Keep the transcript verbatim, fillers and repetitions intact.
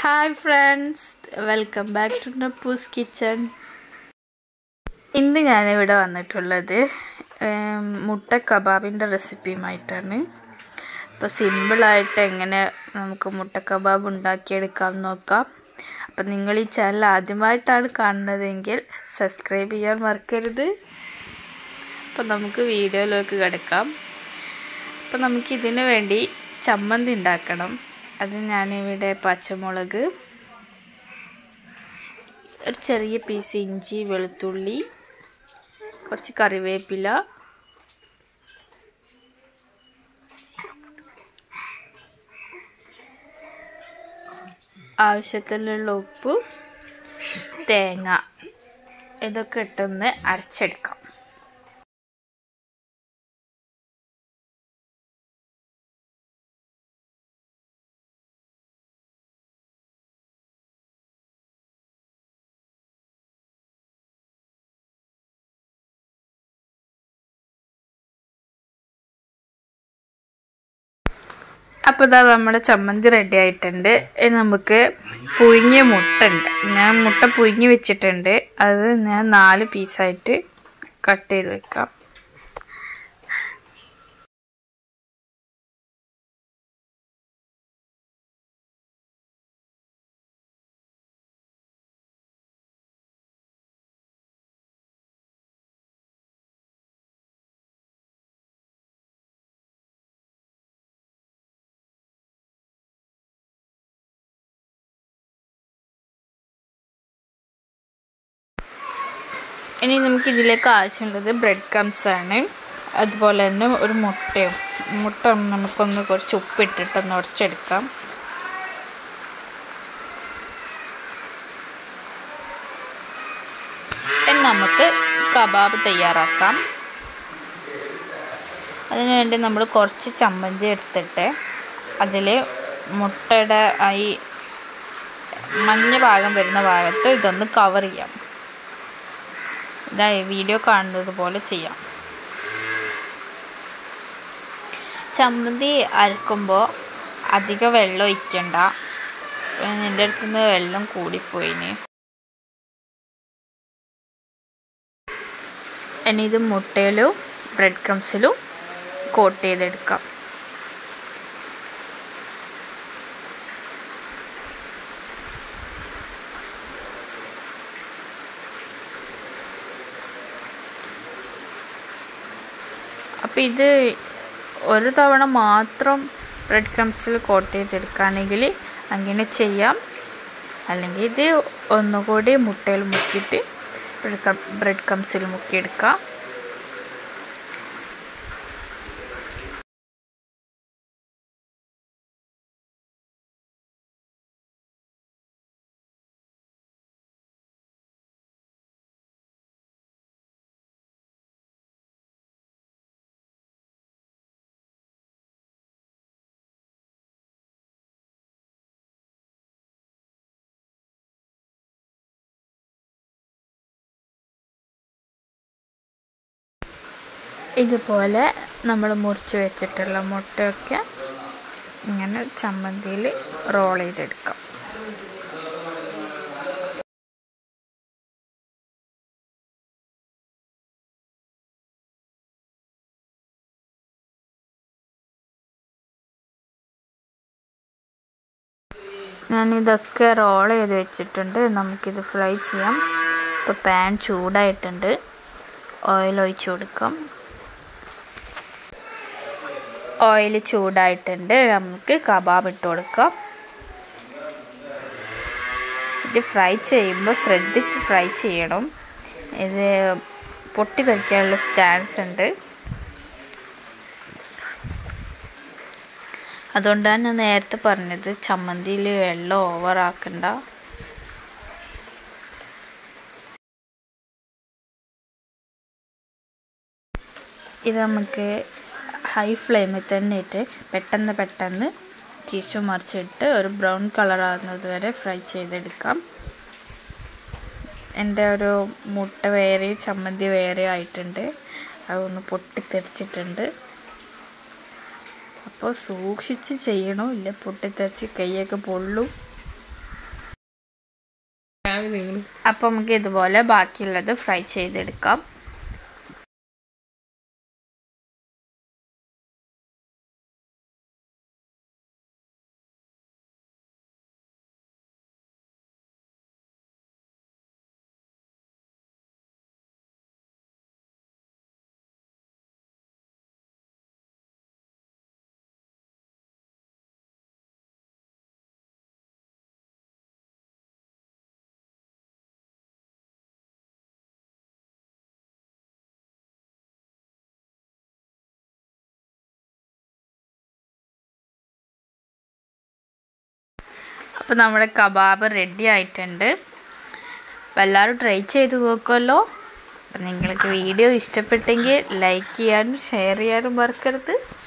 Hi friends, welcome back to Nappu's kitchen. ഇന്ന് ഞാൻ ഇവിടെ വന്നിട്ടുള്ളത് മുട്ട കബാബിന്റെ റെസിപ്പിയുമായിട്ടാണ്. അപ്പോൾ സിമ്പിൾ ആയിട്ട് എങ്ങനെ നമുക്ക് മുട്ട കബാബ് ഉണ്ടാക്കിയെടുക്കാം നോക്കാം. അപ്പോൾ നിങ്ങൾ ഈ ചാനൽ ആദ്യമായിട്ടാണ് കാണുന്നതെങ്കിൽ സബ്സ്ക്രൈബ് ചെയ്യാൻ മറക്കരുത്. അപ്പോൾ നമുക്ക് വീഡിയോയിലേക്ക് കിടക്കാം. അപ്പോൾ നമുക്ക് ഇതിനു വേണ്ടി ചമ്മന്തി ഉണ്ടാക്കണം. അത് ഞാനിവിടെ പച്ചമുളക്, ഒരു ചെറിയ പീസ് ഇഞ്ചി, വെളുത്തുള്ളി, കുറച്ച് കറിവേപ്പില, ആവശ്യത്തിനുള്ള ഉപ്പ്, തേങ്ങ ഇതൊക്കെ ഇട്ടൊന്ന് അരച്ചെടുക്കാം. അപ്പോൾ ഇതാ നമ്മുടെ ചമ്മന്തി റെഡി ആയിട്ടുണ്ട്. നമുക്ക് പുഴുങ്ങിയ മുട്ട ഉണ്ട്. ഞാൻ മുട്ട പുഴുങ്ങി വെച്ചിട്ടുണ്ട്. അത് ഞാൻ നാല് പീസായിട്ട് കട്ട് ചെയ്ത് വെക്കാം. ഇനി നമുക്ക് ഇതിലേക്ക് ആവശ്യമുള്ളത് ബ്രെഡ് ക്രംസ് ആണ്. അതുപോലെ തന്നെ ഒരു മുട്ടയും മുട്ട നമുക്കൊന്ന് കുറച്ച് ഉപ്പിട്ടിട്ടൊന്ന് ഉടച്ചെടുക്കാം. ഇനി നമുക്ക് കബാബ് തയ്യാറാക്കാം. അതിനുവേണ്ടി നമ്മൾ കുറച്ച് ചമ്മന്തി എടുത്തിട്ട് അതിൽ മുട്ടയുടെ ഈ മഞ്ഞ ഭാഗം വരുന്ന ഭാഗത്ത് ഇതൊന്ന് കവർ ചെയ്യാം. ഇതായി വീഡിയോ കാണുന്നത് പോലെ ചെയ്യാം. ചമ്മന്തി അരക്കുമ്പോൾ അധികം വെള്ളം ഒഴിക്കണ്ട. എൻ്റെ അടുത്ത് നിന്ന് വെള്ളം കൂടിപ്പോയിന്. ഇനി ഇത് മുട്ടയിലും ബ്രെഡ് ക്രംസിലും കോട്ട് ചെയ്തെടുക്കാം. അപ്പോൾ ഇത് ഒരു തവണ മാത്രം ബ്രെഡ് ക്രംസിൽ കോട്ട് ചെയ്തെടുക്കുകയാണെങ്കിൽ അങ്ങനെ ചെയ്യാം. അല്ലെങ്കിൽ ഇത് ഒന്നുകൂടി മുട്ടയിൽ മുക്കിയിട്ട് ബ്രെഡ് ക്രംസിൽ മുക്കിയെടുക്കാം. ഇതുപോലെ നമ്മൾ മുറിച്ച് വെച്ചിട്ടുള്ള മുട്ടയൊക്കെ ഇങ്ങനെ ചമ്മന്തിയിൽ റോൾ ചെയ്തെടുക്കാം. ഞാനിതൊക്കെ റോൾ ചെയ്ത് വെച്ചിട്ടുണ്ട്. നമുക്കിത് ഫ്രൈ ചെയ്യാം. ഇപ്പോൾ പാൻ ചൂടായിട്ടുണ്ട്. ഓയിൽ ഒഴിച്ച് കൊടുക്കാം. ഓയിൽ ചൂടായിട്ടുണ്ട്. നമുക്ക് കബാബ് ഇട്ട് കൊടുക്കാം. ഇത് ഫ്രൈ ചെയ്യുമ്പോൾ ശ്രദ്ധിച്ച് ഫ്രൈ ചെയ്യണം. ഇത് പൊട്ടി തെറിക്കാനുള്ള ചാൻസ് ഉണ്ട്. അതുകൊണ്ടാണ് ഞാൻ നേരത്തെ പറഞ്ഞത് ചമ്മന്തിയിൽ വെള്ളം ഓവർ ആക്കണ്ട. ഇത് നമുക്ക് ഹൈ ഫ്ലെയിമിൽ തന്നെ ഇട്ട് പെട്ടെന്ന് പെട്ടെന്ന് തിരിച്ചു മറിച്ചിട്ട് ഒരു ബ്രൗൺ കളർ ആകുന്നത് വരെ ഫ്രൈ ചെയ്തെടുക്കാം. എൻ്റെ ഒരു മുട്ട വേറെ ചമ്മന്തി വേറെ ആയിട്ടുണ്ട്. അതൊന്ന് പൊട്ടിത്തെറിച്ചിട്ടുണ്ട്. അപ്പോൾ സൂക്ഷിച്ച് ചെയ്യണം, ഇല്ല പൊട്ടിത്തെറിച്ച് കൈയൊക്കെ പൊള്ളും. അപ്പോൾ നമുക്ക് ഇതുപോലെ ബാക്കിയുള്ളത് ഫ്രൈ ചെയ്തെടുക്കാം. അപ്പോൾ നമ്മുടെ കബാബ് റെഡി ആയിട്ടുണ്ട്. അപ്പോൾ എല്ലാവരും ട്രൈ ചെയ്ത് നോക്കുമല്ലോ. അപ്പം നിങ്ങൾക്ക് വീഡിയോ ഇഷ്ടപ്പെട്ടെങ്കിൽ ലൈക്ക് ചെയ്യാനും ഷെയർ ചെയ്യാനും മറക്കരുത്.